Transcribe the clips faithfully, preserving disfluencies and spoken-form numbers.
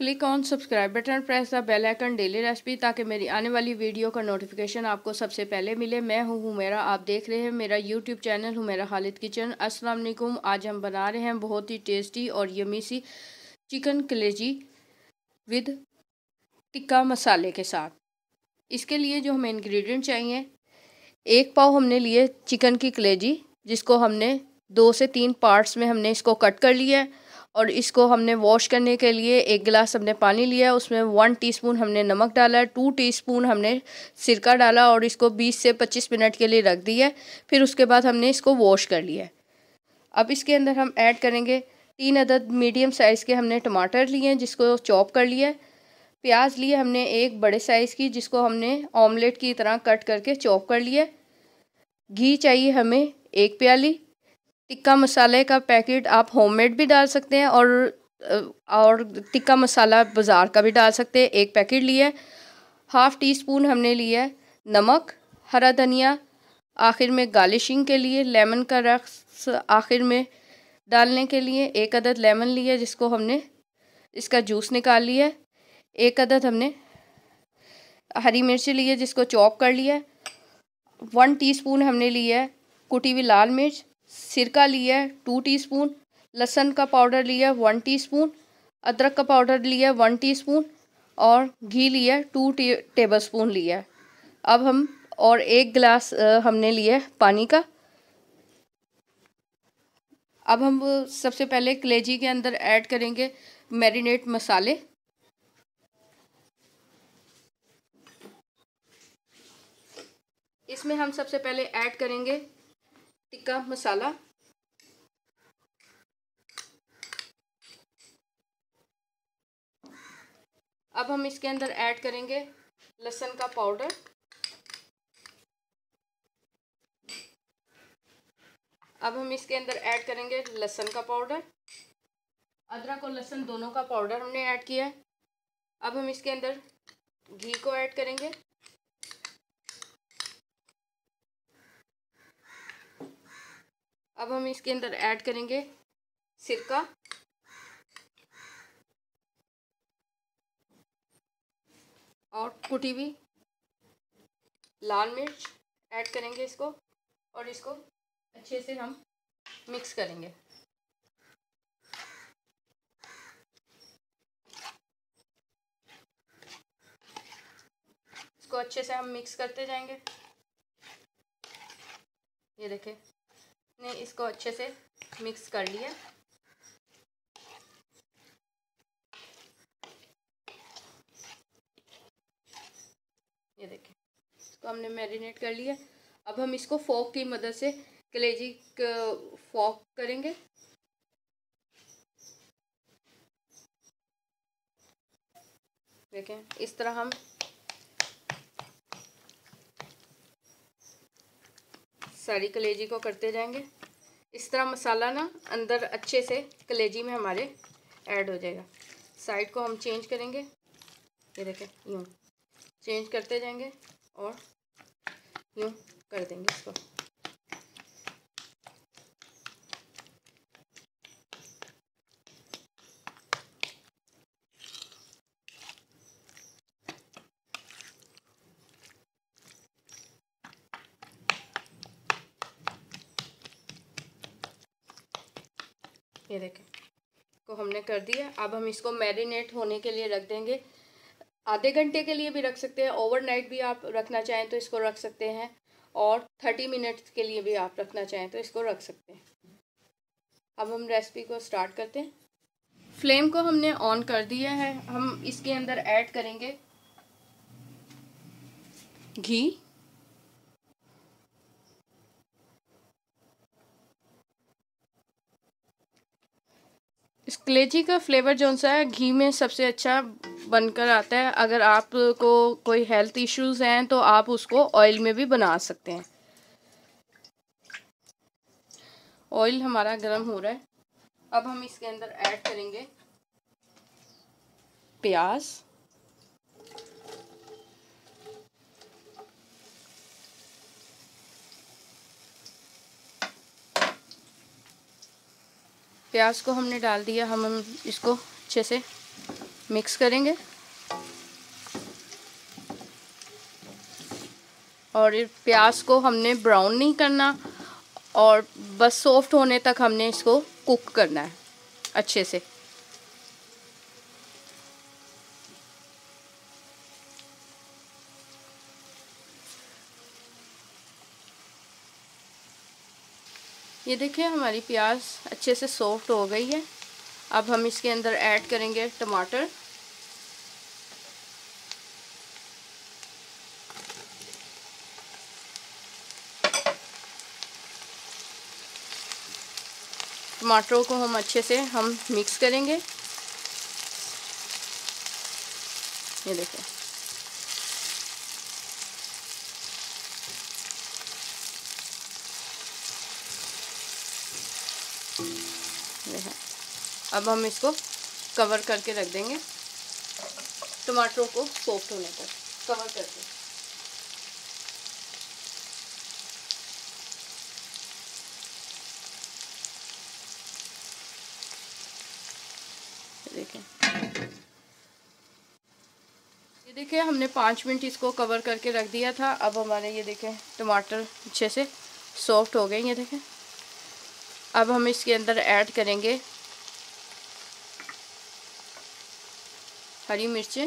Click on subscribe button, press the bell icon daily recipe, ताकि मेरी आने वाली वीडियो का नोटिफिकेशन आपको सबसे पहले मिले। मैं हूं हुमैरा, आप देख रहे हैं मेरा YouTube channel Humaira Khalid kitchen. अस्सलाम वालेकुम। आज हम बना रहे हैं बहुत ही टेस्टी और यमी सी चिकन कलेजी विद टिक्का मसाले के साथ। इसके लिए जो हमें इंग्रेडिएंट चाहिए, एक पाव हमने लिए चिकन की कलेजी, जिसको हमने दो से तीन पार्ट्स में हमने इसको कट कर लिया है। और इसको हमने वॉश करने के लिए एक गिलास हमने पानी लिया, उसमें वन टीस्पून हमने नमक डाला है, टू टीस्पून हमने सिरका डाला और इसको बीस से पच्चीस मिनट के लिए रख दिया है। फिर उसके बाद हमने इसको वॉश कर लिया है। अब इसके अंदर हम ऐड करेंगे तीन अदद मीडियम साइज़ के हमने टमाटर लिए हैं, जिसको चॉप कर लिया है। प्याज लिए हमने एक बड़े साइज़ की, जिसको हमने ऑमलेट की तरह कट करके चॉप कर लिया है। घी चाहिए हमें एक प्याली। टिक्का मसाले का पैकेट आप होममेड भी डाल सकते हैं और और टिक्का मसाला बाज़ार का भी डाल सकते हैं, एक पैकेट लिया है। हाफ़ टी स्पून हमने लिया है नमक, हरा धनिया आखिर में गार्निशिंग के लिए, लेमन का रस आखिर में डालने के लिए, एक अदद लेमन लिया जिसको हमने इसका जूस निकाल लिया है। एक अदद हमने हरी मिर्ची ली है जिसको चॉप कर लिया है। वन टीस्पून हमने लिया है कुटी हुई लाल मिर्च। सिरका लिया है टू टीस्पून। लहसुन का पाउडर लिया है वन टीस्पून। अदरक का पाउडर लिया है वन टीस्पून। और घी लिया है टू टेबल स्पून लिया है। अब हम और एक गिलास हमने लिया है पानी का। अब हम सबसे पहले कलेजी के अंदर ऐड करेंगे मैरिनेट मसाले। इसमें हम सबसे पहले ऐड करेंगे टिक्का मसाला। अब हम इसके अंदर ऐड करेंगे लहसुन का पाउडर। अब हम इसके अंदर ऐड करेंगे लहसुन का पाउडर। अदरक और लहसुन दोनों का पाउडर हमने ऐड किया है। अब हम इसके अंदर घी को ऐड करेंगे। अब हम इसके अंदर ऐड करेंगे सिरका। और कुटी हुई लाल मिर्च ऐड करेंगे इसको, और इसको अच्छे से हम मिक्स करेंगे। इसको अच्छे से हम मिक्स करते जाएंगे। ये देखें, ने इसको अच्छे से मिक्स कर लिया। ये देखें, इसको हमने मैरिनेट कर लिया। अब हम इसको फोक की मदद से कलेजी फोक करेंगे। देखें, इस तरह हम सारी कलेजी को करते जाएंगे। इस तरह मसाला ना अंदर अच्छे से कलेजी में हमारे ऐड हो जाएगा। साइड को हम चेंज करेंगे। ये देखें, यूँ चेंज करते जाएंगे और यूँ कर देंगे इसको। ये देखें, को हमने कर दिया। अब हम इसको मैरिनेट होने के लिए रख देंगे। आधे घंटे के लिए भी रख सकते हैं, ओवरनाइट भी आप रखना चाहें तो इसको रख सकते हैं, और थर्टी मिनट्स के लिए भी आप रखना चाहें तो इसको रख सकते हैं। अब हम रेसिपी को स्टार्ट करते हैं। फ्लेम को हमने ऑन कर दिया है। हम इसके अंदर ऐड करेंगे घी। इस कलेजी का फ्लेवर जो सा है घी में सबसे अच्छा बनकर आता है। अगर आपको कोई हेल्थ इश्यूज हैं तो आप उसको ऑयल में भी बना सकते हैं। ऑयल हमारा गर्म हो रहा है। अब हम इसके अंदर ऐड करेंगे प्याज। प्याज को हमने डाल दिया। हम इसको अच्छे से मिक्स करेंगे और प्याज को हमने ब्राउन नहीं करना और बस सॉफ्ट होने तक हमने इसको कुक करना है अच्छे से। ये देखिए हमारी प्याज अच्छे से सॉफ्ट हो गई है। अब हम इसके अंदर ऐड करेंगे टमाटर। टमाटरों को हम अच्छे से हम मिक्स करेंगे। ये देखिए अब हम इसको कवर करके रख देंगे टमाटरों को सॉफ्ट होने तक कवर करके। देखें ये देखिए हमने पाँच मिनट इसको कवर करके रख दिया था। अब हमारे ये देखें टमाटर अच्छे से सॉफ्ट हो गए। ये देखें अब हम इसके अंदर ऐड करेंगे हरी मिर्चें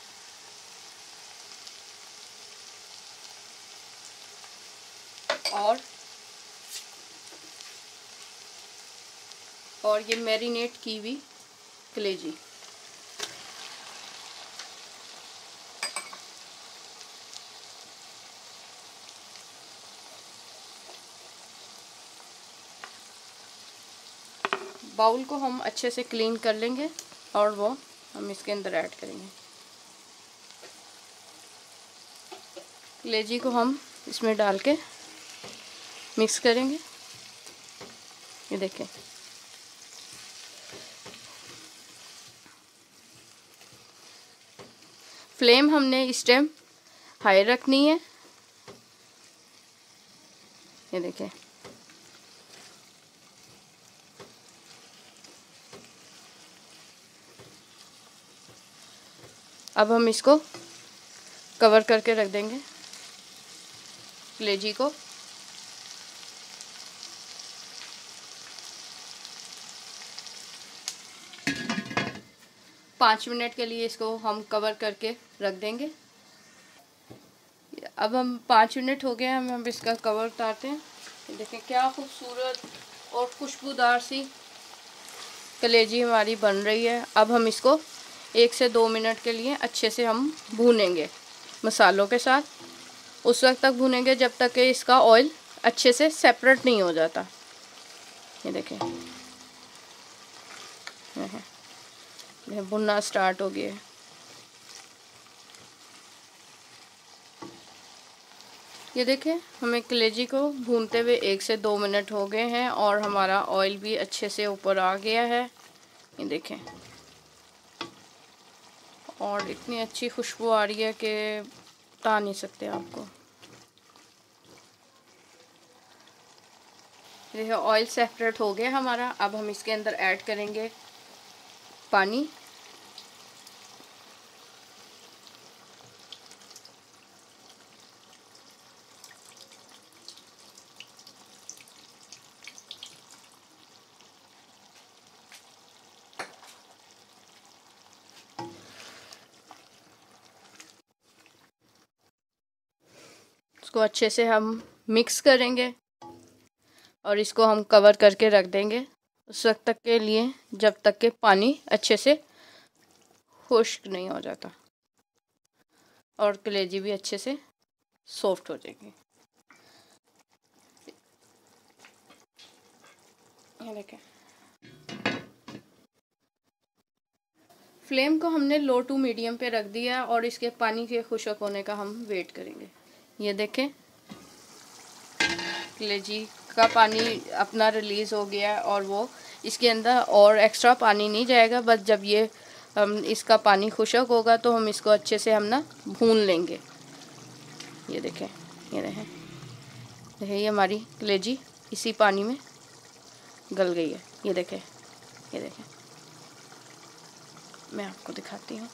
और और ये मैरिनेट की हुई कलेजी। बाउल को हम अच्छे से क्लीन कर लेंगे और वो हम इसके अंदर ऐड करेंगे। कलेजी को हम इसमें डाल के मिक्स करेंगे। ये देखें फ्लेम हमने इस टाइम हाई रखनी है। ये देखें अब हम इसको कवर करके रख देंगे कलेजी को। पाँच मिनट के लिए इसको हम कवर करके रख देंगे। अब हम पाँच मिनट हो गए हैं, हम अब इसका कवर उतारते हैं। देखें क्या खूबसूरत और खुशबूदार सी कलेजी हमारी बन रही है। अब हम इसको एक से दो मिनट के लिए अच्छे से हम भूनेंगे मसालों के साथ। उस वक्त तक भूनेंगे जब तक कि इसका ऑयल अच्छे से सेपरेट नहीं हो जाता। ये देखें ये भुनना स्टार्ट हो गया है। ये देखें हमें कलेजी को भूनते हुए एक से दो मिनट हो गए हैं और हमारा ऑयल भी अच्छे से ऊपर आ गया है। ये देखें और इतनी अच्छी खुशबू आ रही है कि बता नहीं सकते आपको। देखिए ऑयल सेपरेट हो गया हमारा। अब हम इसके अंदर ऐड करेंगे पानी। इसको अच्छे से हम मिक्स करेंगे और इसको हम कवर करके रख देंगे उस वक्त तक के लिए जब तक कि पानी अच्छे से खुश्क नहीं हो जाता और कलेजी भी अच्छे से सॉफ्ट हो जाएगी। ये देखें फ्लेम को हमने लो टू मीडियम पे रख दिया और इसके पानी के खुश्क होने का हम वेट करेंगे। ये देखें कलेजी का पानी अपना रिलीज़ हो गया और वो इसके अंदर और एक्स्ट्रा पानी नहीं जाएगा। बस जब ये हम इसका पानी खुश्क होगा तो हम इसको अच्छे से हम ना भून लेंगे। ये देखें ये देखें देखें ये हमारी कलेजी इसी पानी में गल गई है। ये देखें ये देखें मैं आपको दिखाती हूँ।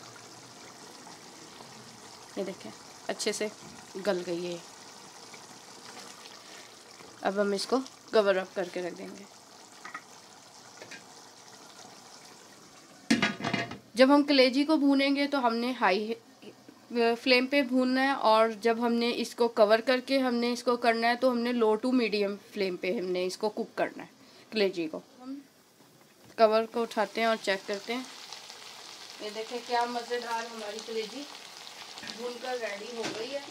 ये देखें अच्छे से गल गई है। अब हम इसको कवर अप करके रख देंगे। जब हम कलेजी को भूनेंगे तो हमने हाई फ्लेम पे भूनना है, और जब हमने इसको कवर करके हमने इसको करना है तो हमने लो टू मीडियम फ्लेम पे हमने इसको कुक करना है कलेजी को। हम कवर को उठाते हैं और चेक करते हैं। ये देखें क्या मज़ेदार हमारी कलेजी भूनकर रेडी हो गई है।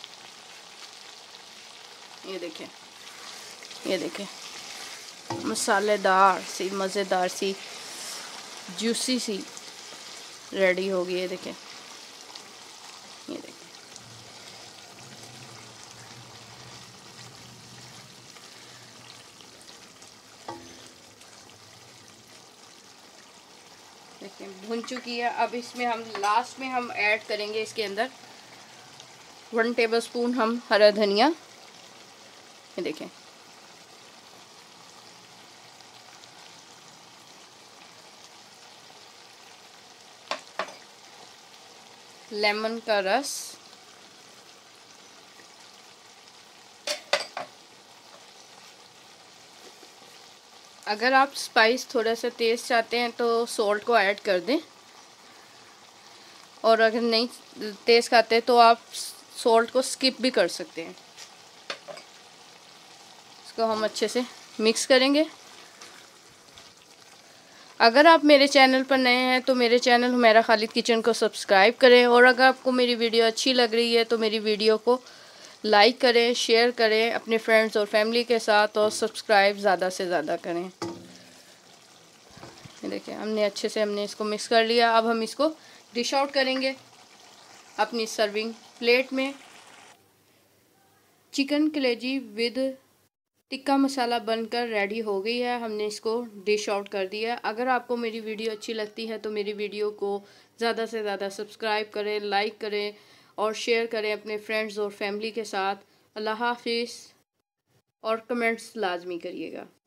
ये देखें, ये देखें मसालेदार सी मज़ेदार सी जूसी सी रेडी हो गई है। देखें, ये देखें देखिए भुन चुकी है। अब इसमें हम लास्ट में हम ऐड करेंगे इसके अंदर वन टेबलस्पून हम हरा धनिया। ये देखें लेमन का रस, अगर आप स्पाइस थोड़ा सा तेज़ चाहते हैं तो सॉल्ट को ऐड कर दें, और अगर नहीं तेज़ खाते तो आप सॉल्ट को स्किप भी कर सकते हैं। इसको हम अच्छे से मिक्स करेंगे। अगर आप मेरे चैनल पर नए हैं तो मेरे चैनल हुमैरा खालिद किचन को सब्सक्राइब करें, और अगर आपको मेरी वीडियो अच्छी लग रही है तो मेरी वीडियो को लाइक करें, शेयर करें अपने फ्रेंड्स और फैमिली के साथ, और सब्सक्राइब ज़्यादा से ज़्यादा करें। ये देखिए हमने अच्छे से हमने इसको मिक्स कर लिया। अब हम इसको डिश आउट करेंगे अपनी सर्विंग प्लेट में। चिकन कलेजी विद टिक्का मसाला बनकर रेडी हो गई है। हमने इसको डिश आउट कर दिया। अगर आपको मेरी वीडियो अच्छी लगती है तो मेरी वीडियो को ज़्यादा से ज़्यादा सब्सक्राइब करें, लाइक करें और शेयर करें अपने फ्रेंड्स और फैमिली के साथ। अल्लाह हाफिज़, और कमेंट्स लाजमी करिएगा।